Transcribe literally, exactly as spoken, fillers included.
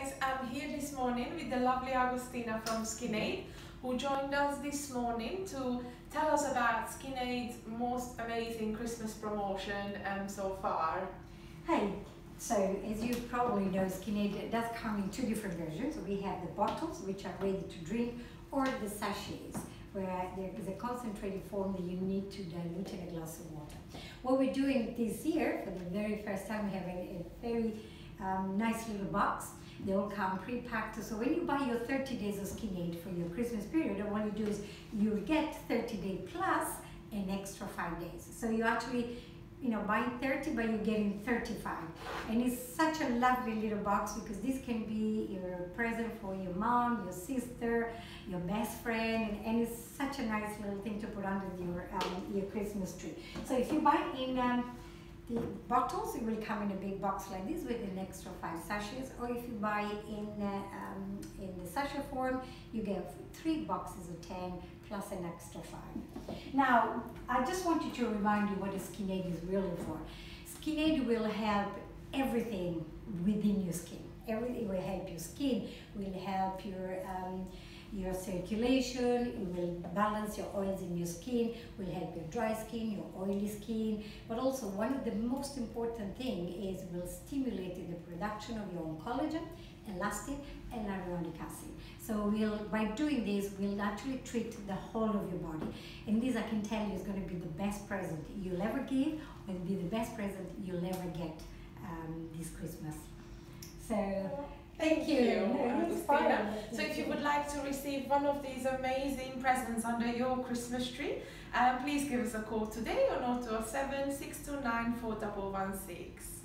guys, I'm here this morning with the lovely Agustina from SkinAid, who joined us this morning to tell us about SkinAid's most amazing Christmas promotion um, so far. Hi, so as you probably know, SkinAid does come in two different versions. We have the bottles, which are ready to drink, or the sachets, where there is a concentrated form that you need to dilute in a glass of water. What we're doing this year, for the very first time, we have a, a very um, nice little box. They all come pre-packed. So when you buy your thirty days of SkinAid for your Christmas period, what you do is you get thirty day plus an extra five days. So you actually, you know, buying thirty, but you're getting thirty-five. And it's such a lovely little box because this can be your present for your mom, your sister, your best friend, and, and it's such a nice little thing to put under your, um, your Christmas tree. So if you buy in um, the bottles, it will come in a big box like this with an extra five sachets, or if you buy it in, uh, um, in the sachet form, you get three boxes of ten plus an extra five. Now, I just wanted to remind you what a SkinAid is really for. SkinAid will help everything within your skin. Everything will help your skin, will help your um, your circulation, it will balance your oils in your skin, will help your dry skin, your oily skin, but also one of the most important thing is will stimulate the production of your own collagen, elastin, and hyaluronic acid. So we'll, by doing this, we'll actually treat the whole of your body. And this, I can tell you, is going to be the best present you'll ever give, or it'll be the best present you'll ever get um, this Christmas. So, Thank, Thank you, you Agustina. So if you would like to receive one of these amazing presents under your Christmas tree, um, please give us a call today on zero two zero seven, six two nine, four one one six.